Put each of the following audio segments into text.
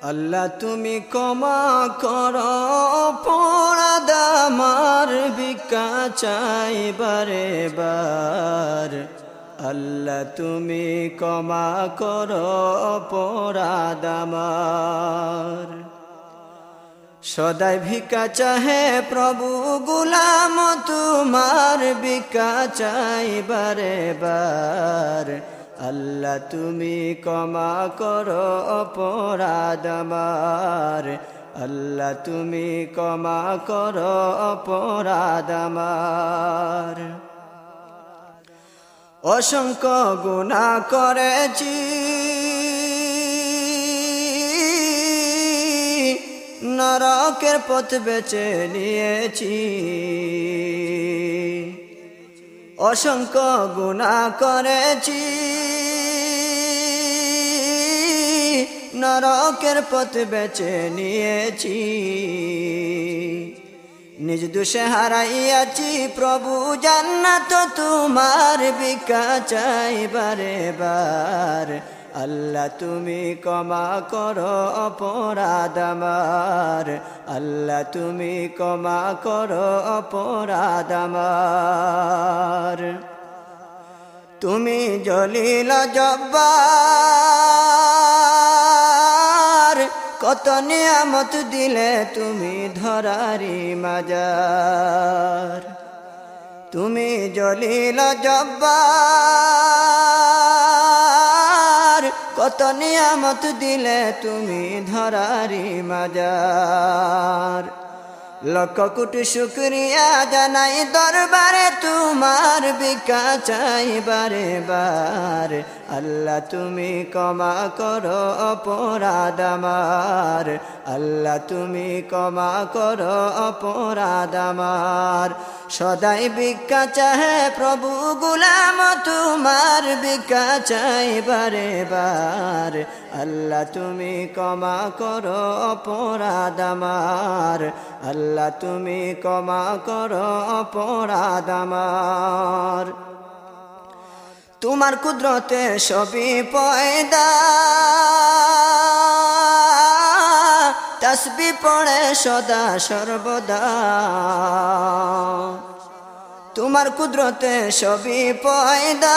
আল্লাহ তুমি ক্ষমা করো অপরাধ আমার, ভিক্ষা চাই বারে বার। আল্লাহ তুমি ক্ষমা করো অপরাধ আমার। সদাই ভিক্ষা চাহে প্রভু গুলাম তোমার, ভিক্ষা চাই বারে বার। আল্লাহ তুমি ক্ষমা করো অপরাধ আমার। আল্লাহ তুমি ক্ষমা করো অপরাধ আমার। অসংখ্য গুনাহ করেছি, নরকের পথ বেছে নিয়েছি। অসংখ্য গুনাহ করেছি, নরকের পথ বেছে নিয়েছি। নিজ দোষে হারাইয়াছি প্রভু জান্নাত তোমার, ভিক্ষা চাই বারে বার। আল্লাহ তুমি ক্ষমা করো অপরাধ আমার। আল্লাহ তুমি ক্ষমা করো অপরাধ আমার। তুমি জলিল জব্বার, কত নিয়ামত দিলে তুমি ধরারি মাজার। তুমি জলিল জব্বার, কত নিয়ামত দিলে তুমি ধরারি মাজার। লক্ষ কোটি শুকরিয়া জানাই দরবারে তোমার, ভিক্ষা চাই বারে বার। আল্লাহ তুমি ক্ষমা করো অপরাধ আমার। আল্লাহ তুমি ক্ষমা করো অপরাধ আমার। সদাই ভিক্ষা চাহে প্রভু গুলাম তোমার, ভিক্ষা চাই বারে বার। আল্লাহ তুমি ক্ষমা করো অপরাধ আমার। আল্লাহ তুমি ক্ষমা করো অপরাধ আমার। তোমার কুদরতে সবই পয়দা, তাসবিহ পড়ে সদা সর্বদা। তোমার কুদরতে সবই পয়দা,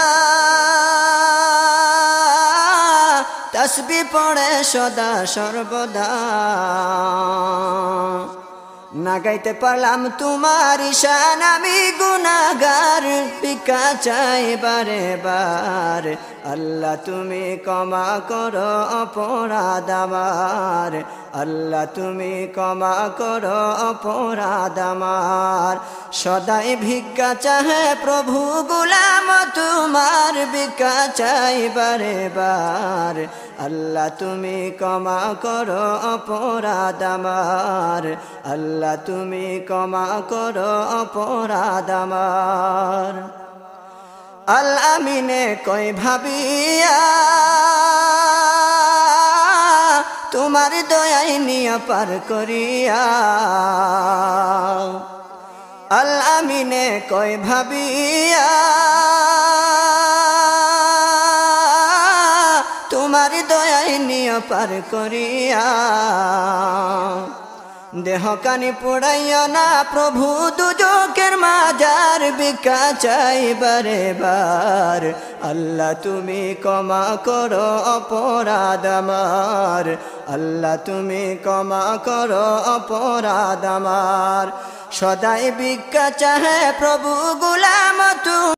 তাসবিহ পড়ে সদা সর্বদা। না গাইতে পারলাম তোমার শান, আমি গুনাহগার, ভিক্ষা চাই বারে বার। আল্লাহ তুমি ক্ষমা করো অপরাধ আমার। আল্লাহ তুমি ক্ষমা করো অপরাধ আমার। সদাই ভিক্ষা চাহে প্রভু গুলাম তোমার, ভিক্ষা চাই বারে বার। আল্লাহ তুমি ক্ষমা করো অপরাধ আমার। আল্লাহ তুমি ক্ষমা করো অপরাধ আমার। আল আমিনে কই ভাবিয়া, তোমার দয়াই নিয়া পার করিয়া। আল আমিনে কই ভাবিয়া, তোমার দয়াই নিয়া পার করিয়া। দেহ কানি পোড়াইয়া না প্রভু দুজকের মাজার, ভিক্ষা চাই বারে বার। আল্লাহ তুমি ক্ষমা করো অপরাধ আমার। আল্লাহ তুমি ক্ষমা করো অপরাধ আমার। সদাই ভিক্ষা চাহে প্রভু গুলাম তুমি।